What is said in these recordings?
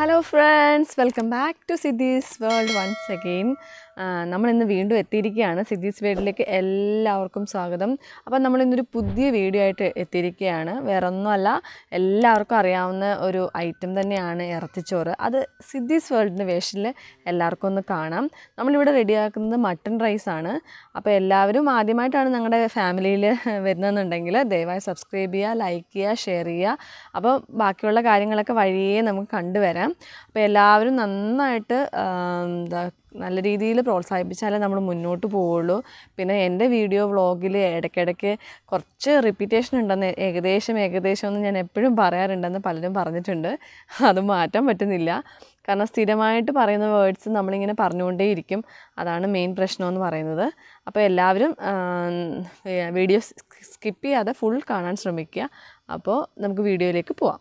Hello friends, welcome back to Sidhis world once again. നമ്മൾ ഇന്ന് വീണ്ടും എത്തിയിരിക്കുകയാണ്. സിദ്ധീസ് വേൾഡിലേക്ക് എല്ലാവർക്കും സ്വാഗതം. അപ്പോൾ നമ്മൾ ഇന്നൊരു പുതിയ വീഡിയോ ആയിട്ട് എത്തിയിരിക്കുകയാണ്. വേറെ ഒന്നുമല്ല, എല്ലാവർക്കും അറിയാവുന്ന ഒരു ഐറ്റം തന്നെയാണ് ഇറച്ചിച്ചോറ്. അത് സിദ്ധീസ് വേൾഡിൻ്റെ വേഷനിൽ എല്ലാവർക്കും ഒന്ന് കാണാം. നമ്മളിവിടെ റെഡിയാക്കുന്നത് മട്ടൺ റൈസാണ്. അപ്പോൾ എല്ലാവരും ആദ്യമായിട്ടാണ് ഞങ്ങളുടെ ഫാമിലിയിൽ വരുന്നതെന്നുണ്ടെങ്കിൽ ദയവായി സബ്സ്ക്രൈബ് ചെയ്യുക, ലൈക്ക് ചെയ്യുക, ഷെയർ ചെയ്യുക. അപ്പോൾ ബാക്കിയുള്ള കാര്യങ്ങളൊക്കെ വഴിയേ നമുക്ക് കണ്ടുവരാം. അപ്പോൾ എല്ലാവരും നന്നായിട്ട് നല്ല രീതിയിൽ പ്രോത്സാഹിപ്പിച്ചാലേ നമ്മൾ മുന്നോട്ട് പോവുള്ളൂ. പിന്നെ എൻ്റെ വീഡിയോ വ്ളോഗിൽ ഇടയ്ക്കിടയ്ക്ക് കുറച്ച് റിപ്പീറ്റേഷൻ ഉണ്ടെന്ന് ഏകദേശം എന്ന് ഞാൻ എപ്പോഴും പറയാറുണ്ടെന്ന് പലരും പറഞ്ഞിട്ടുണ്ട്. അത് മാറ്റാൻ പറ്റുന്നില്ല. കാരണം സ്ഥിരമായിട്ട് പറയുന്ന വേർഡ്സ് നമ്മളിങ്ങനെ പറഞ്ഞുകൊണ്ടേയിരിക്കും. അതാണ് മെയിൻ പ്രശ്നമെന്ന് പറയുന്നത്. അപ്പോൾ എല്ലാവരും വീഡിയോ സ്കിപ്പ് ചെയ്യാതെ ഫുൾ കാണാൻ ശ്രമിക്കുക. അപ്പോൾ നമുക്ക് വീഡിയോയിലേക്ക് പോവാം.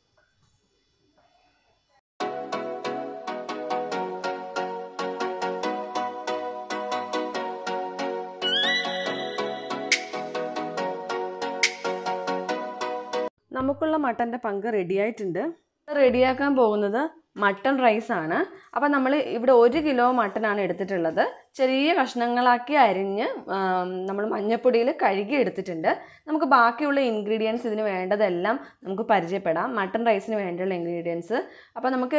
നമുക്കുള്ള മട്ടൻ്റെ പങ്ക് റെഡിയായിട്ടുണ്ട്. റെഡിയാക്കാൻ പോകുന്നത് മട്ടൺ റൈസാണ്. അപ്പോൾ നമ്മൾ ഇവിടെ 1 കിലോ മട്ടനാണ് എടുത്തിട്ടുള്ളത്. ചെറിയ കഷ്ണങ്ങളാക്കി അരിഞ്ഞ് നമ്മൾ മഞ്ഞൾപ്പൊടിയിൽ കഴുകി എടുത്തിട്ടുണ്ട്. നമുക്ക് ബാക്കിയുള്ള ഇൻഗ്രീഡിയൻസ് ഇതിന് വേണ്ടതെല്ലാം നമുക്ക് പരിചയപ്പെടാം. മട്ടൺ റൈസിന് വേണ്ടിയുള്ള ഇൻഗ്രീഡിയൻസ് അപ്പോൾ നമുക്ക്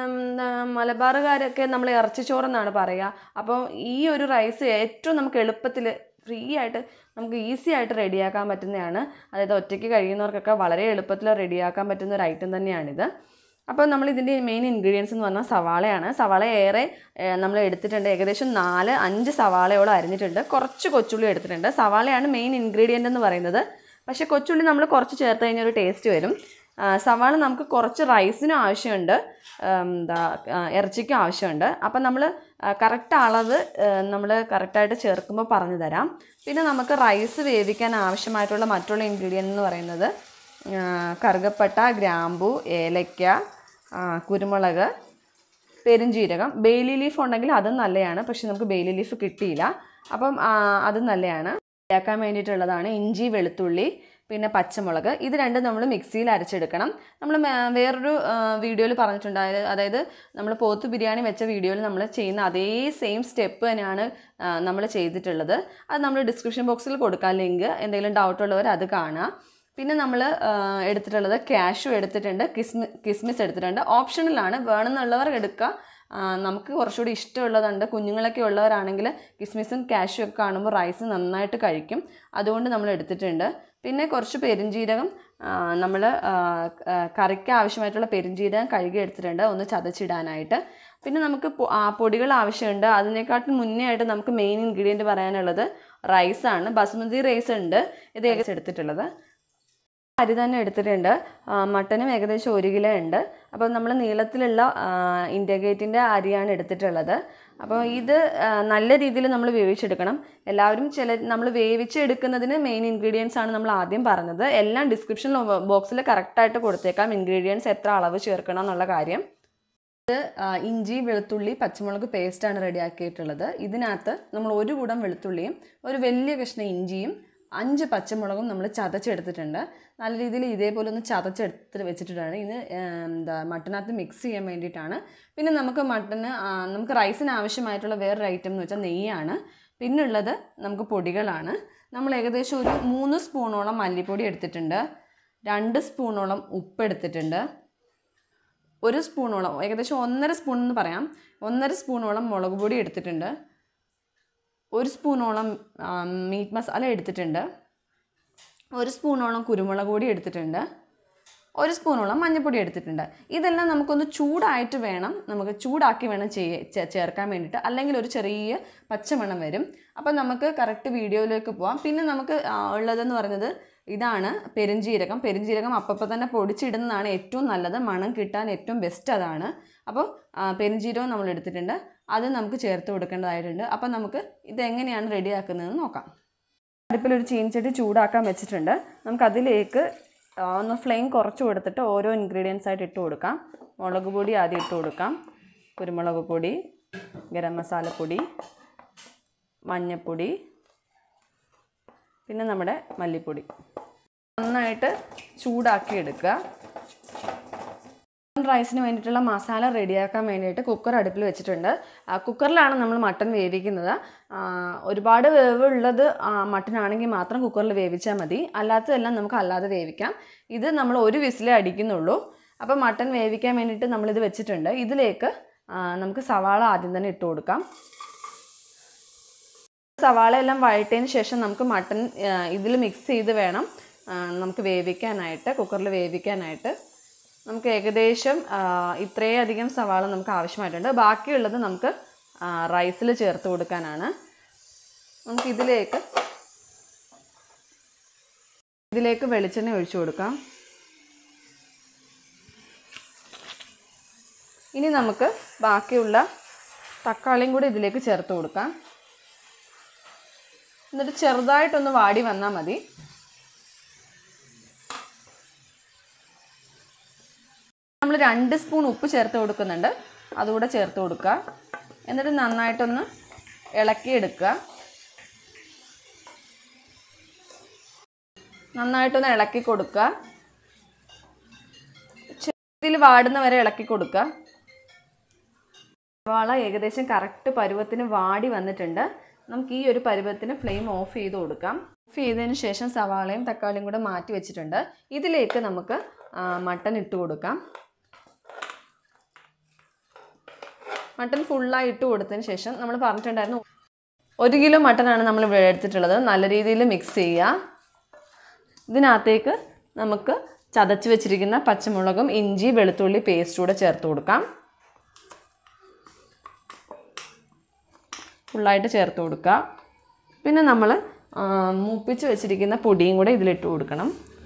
മലബാറുകാരൊക്കെ നമ്മൾ ഇറച്ചിച്ചോറെന്നാണ് പറയുക. അപ്പോൾ ഈ ഒരു റൈസ് ഏറ്റവും നമുക്ക് എളുപ്പത്തിൽ ഫ്രീ ആയിട്ട് നമുക്ക് ഈസി ആയിട്ട് റെഡിയാക്കാൻ പറ്റുന്നതാണ്. അതായത് ഒറ്റയ്ക്ക് കഴിയുന്നവർക്കൊക്കെ വളരെ എളുപ്പത്തിൽ റെഡിയാക്കാൻ പറ്റുന്ന ഒരു ഐറ്റം തന്നെയാണിത്. അപ്പോൾ നമ്മൾ ഇതിൻ്റെ മെയിൻ ഇൻഗ്രീഡിയൻസ് എന്ന് പറഞ്ഞാൽ സവാളയാണ്. സവാള ഏറെ നമ്മൾ എടുത്തിട്ടുണ്ട്. ഏകദേശം 4-5 സവാളയോളം അരിഞ്ഞിട്ടുണ്ട്. കുറച്ച് കൊച്ചുള്ളി എടുത്തിട്ടുണ്ട്. സവാളയാണ് മെയിൻ ഇൻഗ്രീഡിയൻ്റ് എന്ന് പറയുന്നത്. പക്ഷേ കൊച്ചുള്ളി നമ്മൾ കുറച്ച് ചേർത്ത് കഴിഞ്ഞാൽ ഒരു ടേസ്റ്റ് വരും. സവാള നമുക്ക് കുറച്ച് റൈസിനും ആവശ്യമുണ്ട്, ഇറച്ചിക്കും ആവശ്യമുണ്ട്. അപ്പം നമ്മൾ കറക്റ്റ് അളവ് നമ്മൾ കറക്റ്റായിട്ട് ചേർക്കുമ്പോൾ പറഞ്ഞു തരാം. പിന്നെ നമുക്ക് റൈസ് വേവിക്കാൻ ആവശ്യമായിട്ടുള്ള മറ്റുള്ള ഇൻഗ്രീഡിയൻ്റ് എന്ന് പറയുന്നത് കറുകപ്പട്ട, ഗ്രാമ്പു, ഏലക്ക, കുരുമുളക്, പെരുംജീരകം. ബേലി ലീഫ് ഉണ്ടെങ്കിൽ അതും നല്ലതാണ്. പക്ഷെ നമുക്ക് ബേലി ലീഫ് കിട്ടിയില്ല. അപ്പം അതും നല്ലതാണ്. ഉണ്ടാക്കാൻ വേണ്ടിയിട്ടുള്ളതാണ് ഇഞ്ചി, വെളുത്തുള്ളി, പിന്നെ പച്ചമുളക്. ഇത് രണ്ടും നമ്മൾ മിക്സിയിൽ അരച്ചെടുക്കണം. നമ്മൾ വേറൊരു വീഡിയോയിൽ പറഞ്ഞിട്ടുണ്ട്. അതായത് നമ്മൾ പോത്ത് ബിരിയാണി വെച്ച വീഡിയോയിൽ നമ്മൾ ചെയ്യുന്ന അതേ സെയിം സ്റ്റെപ്പ് തന്നെയാണ് നമ്മൾ ചെയ്തിട്ടുള്ളത്. അത് നമ്മൾ ഡിസ്ക്രിപ്ഷൻ ബോക്സിൽ കൊടുക്കാം ലിങ്ക്. എന്തെങ്കിലും ഡൗട്ടുള്ളവർ അത് കാണുക. പിന്നെ നമ്മൾ എടുത്തിട്ടുള്ളത് കാഷ്യൂ എടുത്തിട്ടുണ്ട്, കിസ്മിസ് എടുത്തിട്ടുണ്ട്. ഓപ്ഷണലാണ്, വേണമെന്നുള്ളവർ എടുക്കുക. നമുക്ക് കുറച്ചുകൂടി ഇഷ്ടമുള്ളതുണ്ട്. കുഞ്ഞുങ്ങളൊക്കെ ഉള്ളവരാണെങ്കിൽ കിസ്മിസും കാഷ്യൂ ഒക്കെ കാണുമ്പോൾ റൈസ് നന്നായിട്ട് കഴിക്കും. അതുകൊണ്ട് നമ്മൾ എടുത്തിട്ടുണ്ട്. പിന്നെ കുറച്ച് പെരുംജീരകം, നമ്മൾ കറിക്ക് ആവശ്യമായിട്ടുള്ള പെരുംജീരകം കഴുകി എടുത്തിട്ടുണ്ട്, ഒന്ന് ചതച്ചിടാനായിട്ട്. പിന്നെ നമുക്ക് പൊടികൾ ആവശ്യമുണ്ട്. അതിനെക്കാട്ടും മുന്നേ ആയിട്ട് നമുക്ക് മെയിൻ ഇൻഗ്രീഡിയൻറ്റ് പറയാനുള്ളത് റൈസാണ്. ബസുമതി റൈസ് ഉണ്ട്. ഇത് ഏകദേശം എടുത്തിട്ടുള്ളത്. അരി തന്നെ എടുത്തിട്ടുണ്ട്. മട്ടനും ഏകദേശം 1 കിലോ ഉണ്ട്. അപ്പോൾ നമ്മൾ നീളത്തിലുള്ള ഇന്ത്യ ഗേറ്റിൻ്റെ അരിയാണ് എടുത്തിട്ടുള്ളത്. അപ്പോൾ ഇത് നല്ല രീതിയിൽ നമ്മൾ വേവിച്ചെടുക്കണം. എല്ലാവരും നമ്മൾ വേവിച്ചെടുക്കുന്നതിന് മെയിൻ ഇൻഗ്രീഡിയൻസ് ആണ് നമ്മൾ ആദ്യം പറഞ്ഞത്. എല്ലാം ഡിസ്ക്രിപ്ഷൻ ബോക്സിൽ കറക്റ്റായിട്ട് കൊടുത്തേക്കാം, ഇൻഗ്രീഡിയൻസ് എത്ര അളവ് ചേർക്കണം എന്നുള്ള കാര്യം. ഇത് ഇഞ്ചി, വെളുത്തുള്ളി, പച്ചമുളക് പേസ്റ്റാണ് റെഡിയാക്കിയിട്ടുള്ളത്. ഇതിനകത്ത് നമ്മൾ 1 കൂടം വെളുത്തുള്ളിയും ഒരു വലിയ കഷ്ണം ഇഞ്ചിയും 5 പച്ചമുളകും നമ്മൾ ചതച്ചെടുത്തിട്ടുണ്ട്. നല്ല രീതിയിൽ ഇതേപോലെ ഒന്ന് ചതച്ചെടുത്ത് വെച്ചിട്ടാണ് ഇത് മട്ടനകത്ത് മിക്സ് ചെയ്യാൻ വേണ്ടിയിട്ടാണ്. പിന്നെ നമുക്ക് റൈസിന് ആവശ്യമായിട്ടുള്ള വേറൊരു ഐറ്റം എന്ന് വെച്ചാൽ നെയ്യാണ്. പിന്നുള്ളത് നമുക്ക് പൊടികളാണ്. നമ്മൾ ഏകദേശം ഒരു 3 സ്പൂണോളം മല്ലിപ്പൊടി എടുത്തിട്ടുണ്ട്, 2 സ്പൂണോളം ഉപ്പ് എടുത്തിട്ടുണ്ട്, 1 സ്പൂണോളം, ഏകദേശം 1.5 സ്പൂൺ എന്ന് പറയാം, 1.5 സ്പൂണോളം മുളക് പൊടി എടുത്തിട്ടുണ്ട്, 1 സ്പൂണോളം മീറ്റ് മസാല എടുത്തിട്ടുണ്ട്, 1 സ്പൂണോളം കുരുമുളക് പൊടി എടുത്തിട്ടുണ്ട്, 1 സ്പൂണോളം മഞ്ഞൾപ്പൊടി എടുത്തിട്ടുണ്ട്. ഇതെല്ലാം നമുക്കൊന്ന് ചൂടാക്കി വേണം ചേർക്കാൻ വേണ്ടിയിട്ട്, അല്ലെങ്കിൽ ഒരു ചെറിയ പച്ചമണം വരും. അപ്പം നമുക്ക് കറക്റ്റ് വീഡിയോയിലേക്ക് പോവാം. പിന്നെ നമുക്ക് ഉള്ളതെന്ന് പറയുന്നത് ഇതാണ് പെരുംജീരകം അപ്പം തന്നെ പൊടിച്ചിടുന്നതാണ് ഏറ്റവും നല്ലത്. മണം കിട്ടാൻ ഏറ്റവും ബെസ്റ്റ് അതാണ്. അപ്പോൾ പെരുംജീരകം നമ്മൾ എടുത്തിട്ടുണ്ട്, അത് നമുക്ക് ചേർത്ത് കൊടുക്കേണ്ടതായിട്ടുണ്ട്. അപ്പം നമുക്ക് ഇതെങ്ങനെയാണ് റെഡിയാക്കുന്നതെന്ന് നോക്കാം. അടുപ്പിലൊരു ചീനിച്ചട്ടി ചൂടാക്കാൻ വെച്ചിട്ടുണ്ട്. നമുക്കതിലേക്ക് ഒന്ന് ഫ്ലെയിം കുറച്ച് കൊടുത്തിട്ട് ഓരോ ഇൻഗ്രീഡിയൻസ് ആയിട്ട് ഇട്ട് കൊടുക്കാം. മുളക് പൊടി ആദ്യം ഇട്ട് കൊടുക്കാം, കുരുമുളക് പൊടി, ഗരം മസാലപ്പൊടി, മഞ്ഞൾപ്പൊടി, പിന്നെ നമ്മുടെ മല്ലിപ്പൊടി. നന്നായിട്ട് ചൂടാക്കി എടുക്കുക. റൈസിന് വേണ്ടിയിട്ടുള്ള മസാല റെഡിയാക്കാൻ വേണ്ടിയിട്ട് കുക്കർ അടുപ്പിൽ വെച്ചിട്ടുണ്ട്. കുക്കറിലാണ് നമ്മൾ മട്ടൺ വേവിക്കുന്നത്. ഒരുപാട് വേവുള്ളത് മട്ടൺ ആണെങ്കിൽ മാത്രം കുക്കറിൽ വേവിച്ചാൽ മതി. അല്ലാത്തതെല്ലാം നമുക്ക് അല്ലാതെ വേവിക്കാം. ഇത് നമ്മൾ ഒരു വിസിലേ അടിക്കുന്നുള്ളൂ. അപ്പോൾ മട്ടൺ വേവിക്കാൻ വേണ്ടിയിട്ട് നമ്മളിത് വെച്ചിട്ടുണ്ട്. ഇതിലേക്ക് നമുക്ക് സവാള ആദ്യം തന്നെ ഇട്ട് കൊടുക്കാം. സവാള എല്ലാം വഴറ്റിയതിന് ശേഷം നമുക്ക് മട്ടൺ ഇതിൽ മിക്സ് ചെയ്ത് വേണം നമുക്ക് വേവിക്കാനായിട്ട്, കുക്കറിൽ വേവിക്കാനായിട്ട്. നമുക്ക് ഏകദേശം ഇത്രയധികം സവാള നമുക്ക് ആവശ്യമായിട്ടുണ്ട്. ബാക്കിയുള്ളത് നമുക്ക് റൈസിൽ ചേർത്ത് കൊടുക്കാനാണ്. നമുക്ക് ഇതിലേക്ക് വെളിച്ചെണ്ണ ഒഴിച്ചു കൊടുക്കാം. ഇനി നമുക്ക് ബാക്കിയുള്ള തക്കാളിയും കൂടി ഇതിലേക്ക് ചേർത്ത് കൊടുക്കാം. എന്നിട്ട് ചെറുതായിട്ടൊന്ന് വാടി വന്നാൽ മതി. നമ്മൾ 2 സ്പൂൺ ഉപ്പ് ചേർത്ത് കൊടുക്കുന്നുണ്ട്. അതുകൂടെ ചേർത്ത് കൊടുക്കുക. എന്നിട്ട് നന്നായിട്ടൊന്ന് ഇളക്കിയെടുക്കുക. നന്നായിട്ടൊന്ന് ഇളക്കി കൊടുക്കുക. ചെറുതിൽ വാടുന്ന വരെ ഇളക്കി കൊടുക്കുക. സവാള ഏകദേശം കറക്റ്റ് പരുവത്തിന് വാടി വന്നിട്ടുണ്ട്. നമുക്ക് ഈ ഒരു പരുവത്തിന് ഫ്ലെയിം ഓഫ് ചെയ്ത് കൊടുക്കാം. ഓഫ് ചെയ്തതിന് ശേഷം സവാളയും തക്കാളിയും കൂടെ മാറ്റി വെച്ചിട്ടുണ്ട്. ഇതിലേക്ക് നമുക്ക് മട്ടൺ ഇട്ട് കൊടുക്കാം. മട്ടൺ ഫുള്ളായി ഇട്ട് കൊടുത്തതിന് ശേഷം നമ്മൾ പറഞ്ഞിട്ടുണ്ടായിരുന്നു 1 കിലോ മട്ടനാണ് നമ്മൾ ഇവിടെ എടുത്തിട്ടുള്ളത്. നല്ല രീതിയിൽ മിക്സ് ചെയ്യുക. ഇതിനകത്തേക്ക് നമുക്ക് ചതച്ച് വെച്ചിരിക്കുന്ന പച്ചമുളകും ഇഞ്ചി വെളുത്തുള്ളി പേസ്റ്റ് കൂടെ ചേർത്ത് കൊടുക്കാം. ഫുള്ളായിട്ട് ചേർത്ത് കൊടുക്കുക. പിന്നെ നമ്മൾ മൂപ്പിച്ച് വെച്ചിരിക്കുന്ന പൊടിയും കൂടെ ഇതിലിട്ട് കൊടുക്കണം.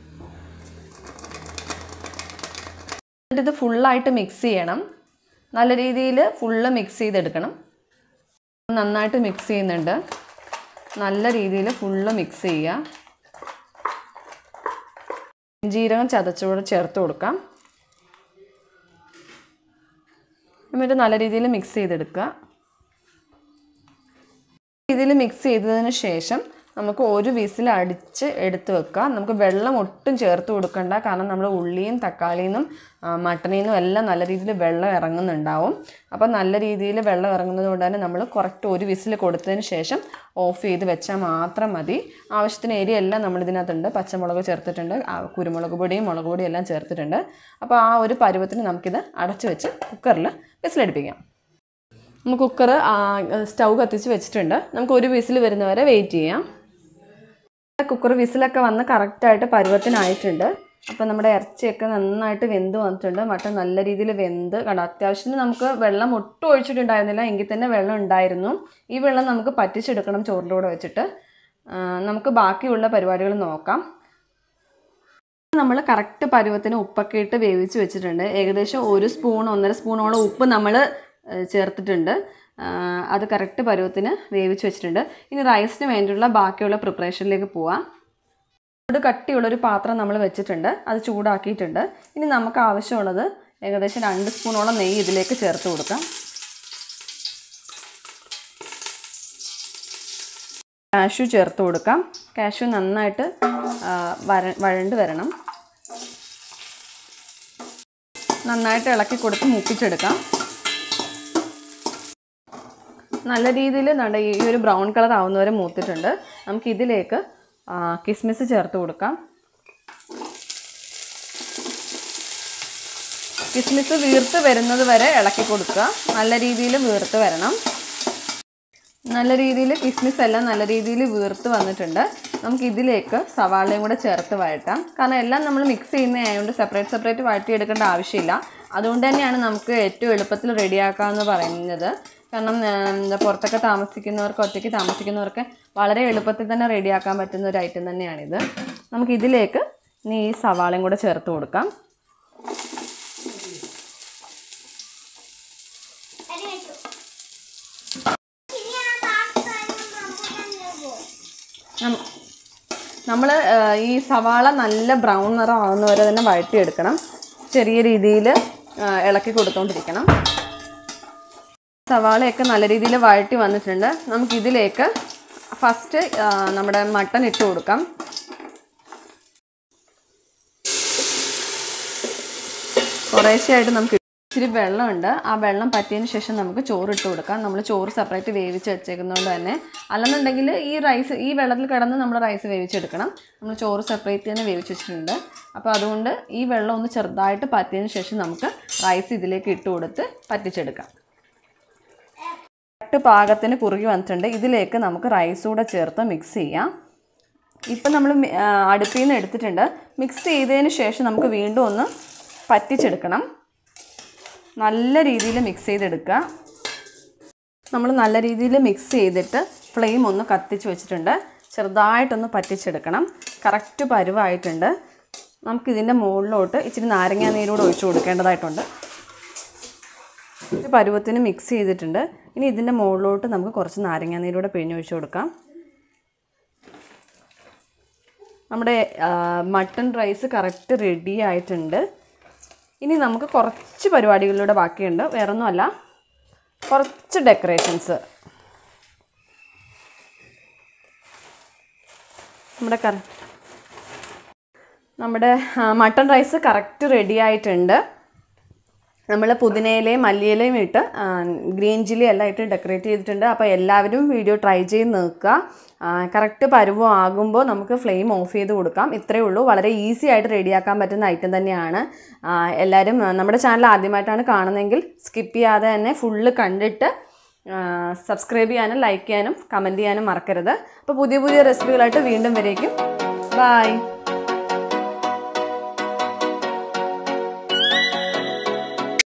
എന്നിട്ട് ഇത് ഫുള്ളായിട്ട് മിക്സ് ചെയ്യണം. നല്ല രീതിയിൽ ഫുള്ള് മിക്സ് ചെയ്തെടുക്കണം. നന്നായിട്ട് മിക്സ് ചെയ്യുന്നുണ്ട്. നല്ല രീതിയിൽ ഫുള്ള് മിക്സ് ചെയ്യുക. ജീരകം ചതച്ചുകൂടെ ചേർത്ത് കൊടുക്കാം. എന്നിട്ട് നല്ല രീതിയിൽ മിക്സ് ചെയ്തെടുക്കുക. ഇതിൽ മിക്സ് ചെയ്തതിന് ശേഷം നമുക്ക് ഒരു വിസിൽ അടിച്ച് എടുത്ത് വെക്കാം. നമുക്ക് വെള്ളം ഒട്ടും ചേർത്ത് കൊടുക്കണ്ട. കാരണം നമ്മൾ ഉള്ളിയും തക്കാളിയിൽ നിന്നും മട്ടണിൽ നിന്നും എല്ലാം നല്ല രീതിയിൽ വെള്ളം ഇറങ്ങുന്നുണ്ടാവും. അപ്പോൾ നല്ല രീതിയിൽ വെള്ളം ഇറങ്ങുന്നത് കൊണ്ട് തന്നെ നമ്മൾ കറക്റ്റ് ഒരു വിസിൽ കൊടുത്തതിന് ശേഷം ഓഫ് ചെയ്ത് വെച്ചാൽ മാത്രം മതി. ആവശ്യത്തിന് എരി എല്ലാം നമ്മളിതിനകത്തുണ്ട്. പച്ചമുളക് ചേർത്തിട്ടുണ്ട്, കുരുമുളക് പൊടിയും മുളക് പൊടിയും എല്ലാം ചേർത്തിട്ടുണ്ട്. അപ്പോൾ ആ ഒരു പരുവത്തിന് നമുക്കിത് അടച്ച് വെച്ച് കുക്കറിൽ വിസിലടിപ്പിക്കാം. നമുക്ക് കുക്കർ സ്റ്റൗ കത്തിച്ച് വെച്ചിട്ടുണ്ട്. നമുക്ക് ഒരു വിസിൽ വരുന്നവരെ വെയിറ്റ് ചെയ്യാം. കുക്കർ വിസിലൊക്കെ വന്ന് കറക്റ്റായിട്ട് പരുവത്തിനായിട്ടുണ്ട്. അപ്പോൾ നമ്മുടെ ഇറച്ചിയൊക്കെ നന്നായിട്ട് വെന്ത് വന്നിട്ടുണ്ട്. മട്ടൻ നല്ല രീതിയിൽ വെന്ത് കണ്ട. അത്യാവശ്യത്തിന് നമുക്ക് വെള്ളം ഒട്ടും ഒഴിച്ചിട്ടുണ്ടായിരുന്നില്ല, എങ്കിൽ തന്നെ വെള്ളം ഉണ്ടായിരുന്നു. ഈ വെള്ളം നമുക്ക് പറ്റിച്ചെടുക്കണം ചോറിൻ്റെ കൂടെ വെച്ചിട്ട്. നമുക്ക് ബാക്കിയുള്ള പരിപാടികൾ നോക്കാം. നമ്മൾ കറക്റ്റ് പരുവത്തിന് ഉപ്പൊക്കെ ഇട്ട് വേവിച്ച് വെച്ചിട്ടുണ്ട്. ഏകദേശം 1 സ്പൂൺ 1.5 സ്പൂണോളം ഉപ്പ് നമ്മൾ ചേർത്തിട്ടുണ്ട്. അത് കറക്റ്റ് പരുവത്തിന് വേവിച്ച് വെച്ചിട്ടുണ്ട്. ഇനി റൈസിന് വേണ്ടിയുള്ള ബാക്കിയുള്ള പ്രിപ്പറേഷനിലേക്ക് പോവാം. ചൂട് കട്ടിയുള്ളൊരു പാത്രം നമ്മൾ വെച്ചിട്ടുണ്ട്. അത് ചൂടാക്കിയിട്ടുണ്ട്. ഇനി നമുക്ക് ആവശ്യമുള്ളത് ഏകദേശം 2 സ്പൂണോളം നെയ്യ് ഇതിലേക്ക് ചേർത്ത് കൊടുക്കാം. കാഷ്യൂ ചേർത്ത് കൊടുക്കാം. കാഷ്യൂ നന്നായിട്ട് വഴണ്ട് വരണം. നന്നായിട്ട് ഇളക്കി കൊടുത്ത് മൂപ്പിച്ചെടുക്കാം. നല്ല രീതിയിൽ ഈ ഒരു ബ്രൗൺ കളർ ആവുന്നവരെ മൂത്തിട്ടുണ്ട്. നമുക്കിതിലേക്ക് കിസ്മിസ് ചേർത്ത് കൊടുക്കാം. കിസ്മിസ് വീർത്ത് വരുന്നത് വരെ ഇളക്കി കൊടുക്കുക. നല്ല രീതിയിൽ വീർത്ത് വരണം. നല്ല രീതിയിൽ കിസ്മിസ് എല്ലാം നല്ല രീതിയിൽ വീർത്ത് വന്നിട്ടുണ്ട്. നമുക്കിതിലേക്ക് സവാളയും കൂടെ ചേർത്ത് വഴറ്റാം. കാരണം എല്ലാം നമ്മൾ മിക്സ് ചെയ്യുന്നതായതുകൊണ്ട് സെപ്പറേറ്റ് വഴറ്റിയെടുക്കേണ്ട ആവശ്യമില്ല. അതുകൊണ്ട് തന്നെയാണ് നമുക്ക് ഏറ്റവും എളുപ്പത്തിൽ റെഡിയാക്കാമെന്ന് പറയുന്നത്. കാരണം പുറത്തൊക്കെ താമസിക്കുന്നവർക്ക്, ഒറ്റയ്ക്ക് താമസിക്കുന്നവർക്ക് വളരെ എളുപ്പത്തിൽ തന്നെ റെഡിയാക്കാൻ പറ്റുന്ന ഒരു ഐറ്റം തന്നെയാണിത്. നമുക്കിതിലേക്ക് ഇനി ഈ സവാളയും കൂടെ ചേർത്ത് കൊടുക്കാം. നമ്മൾ ഈ സവാള നല്ല ബ്രൗൺ നിറം ആവുന്നവരെ തന്നെ വഴറ്റിയെടുക്കണം. ചെറിയ രീതിയിൽ ഇളക്കി കൊടുത്തുകൊണ്ടിരിക്കണം. സവാളയൊക്കെ നല്ല രീതിയിൽ വഴറ്റി വന്നിട്ടുണ്ട്. നമുക്കിതിലേക്ക് ഫസ്റ്റ് നമ്മുടെ മട്ടൺ ഇട്ട് കൊടുക്കാം. കുറേശ്ശെയായിട്ട് നമുക്ക് ഇച്ചിരി വെള്ളമുണ്ട്. ആ വെള്ളം പറ്റിയതിന് ശേഷം നമുക്ക് ചോറ് ഇട്ട് കൊടുക്കാം. നമ്മൾ ചോറ് സെപ്പറേറ്റ് വേവിച്ച് വെച്ചേക്കുന്നതുകൊണ്ട് തന്നെ, അല്ലെന്നുണ്ടെങ്കിൽ ഈ വെള്ളത്തിൽ കിടന്ന് നമ്മൾ റൈസ് വേവിച്ചെടുക്കണം. നമ്മൾ ചോറ് സെപ്പറേറ്റ് തന്നെ വേവിച്ച് വെച്ചിട്ടുണ്ട്. അപ്പോൾ അതുകൊണ്ട് ഈ വെള്ളം ഒന്ന് ചെറുതായിട്ട് പറ്റിയതിന് ശേഷം നമുക്ക് റൈസ് ഇതിലേക്ക് ഇട്ട് കൊടുത്ത് പറ്റിച്ചെടുക്കാം. കറക്റ്റ് പാകത്തിന് കുറുകി വന്നിട്ടുണ്ട്. ഇതിലേക്ക് നമുക്ക് റൈസ് കൂടെ ചേർത്ത് മിക്സ് ചെയ്യാം. ഇപ്പം നമ്മൾ അടുപ്പിൽ നിന്ന് എടുത്തിട്ടുണ്ട്. മിക്സ് ചെയ്തതിന് ശേഷം നമുക്ക് വീണ്ടും ഒന്ന് പറ്റിച്ചെടുക്കണം. നല്ല രീതിയിൽ മിക്സ് ചെയ്തെടുക്കുക. നമ്മൾ നല്ല രീതിയിൽ മിക്സ് ചെയ്തിട്ട് ഫ്ലെയിം ഒന്ന് കത്തിച്ച് വെച്ചിട്ടുണ്ട്. ചെറുതായിട്ടൊന്ന് പറ്റിച്ചെടുക്കണം. കറക്റ്റ് പരുവായിട്ടുണ്ട്. നമുക്കിതിൻ്റെ മുകളിലോട്ട് ഇച്ചിരി നാരങ്ങാ നീരൂടെ ഒഴിച്ച് കൊടുക്കേണ്ടതായിട്ടുണ്ട്. പരുവത്തിന് മിക്സ് ചെയ്തിട്ടുണ്ട്. ഇനി ഇതിൻ്റെ മുകളിലോട്ട് നമുക്ക് കുറച്ച് നാരങ്ങാ നീരൂടെ പിഴിഞ്ഞൊഴിച്ച് കൊടുക്കാം. നമ്മുടെ മട്ടൺ റൈസ് കറക്റ്റ് റെഡി ആയിട്ടുണ്ട്. ഇനി നമുക്ക് കുറച്ച് പരിപാടികളിലൂടെ ബാക്കിയുണ്ട്. വേറൊന്നുമല്ല, കുറച്ച് ഡെക്കറേഷൻസ്. നമ്മുടെ മട്ടൺ റൈസ് കറക്റ്റ് റെഡി ആയിട്ടുണ്ട്. നമ്മൾ പുതിനയിലയും മല്ലിയിലയും ഇട്ട് ഗ്രീൻ ചില്ലി എല്ലാം ഇട്ട് ഡെക്കറേറ്റ് ചെയ്തിട്ടുണ്ട്. അപ്പോൾ എല്ലാവരും വീഡിയോ ട്രൈ ചെയ്ത് നോക്കുക. കറക്റ്റ് പരുവം ആകുമ്പോൾ നമുക്ക് ഫ്ലെയിം ഓഫ് ചെയ്ത് കൊടുക്കാം. ഇത്രയേ ഉള്ളൂ. വളരെ ഈസി ആയിട്ട് റെഡിയാക്കാൻ പറ്റുന്ന ഐറ്റം തന്നെയാണ്. എല്ലാവരും നമ്മുടെ ചാനൽ ആദ്യമായിട്ടാണ് കാണുന്നതെങ്കിൽ സ്കിപ്പ് ചെയ്യാതെ തന്നെ ഫുള്ള് കണ്ടിട്ട് സബ്സ്ക്രൈബ് ചെയ്യാനും ലൈക്ക് ചെയ്യാനും കമൻറ്റ് ചെയ്യാനും മറക്കരുത്. അപ്പോൾ പുതിയ പുതിയ റെസിപ്പികളായിട്ട് വീണ്ടും വരേക്കും. ബൈ.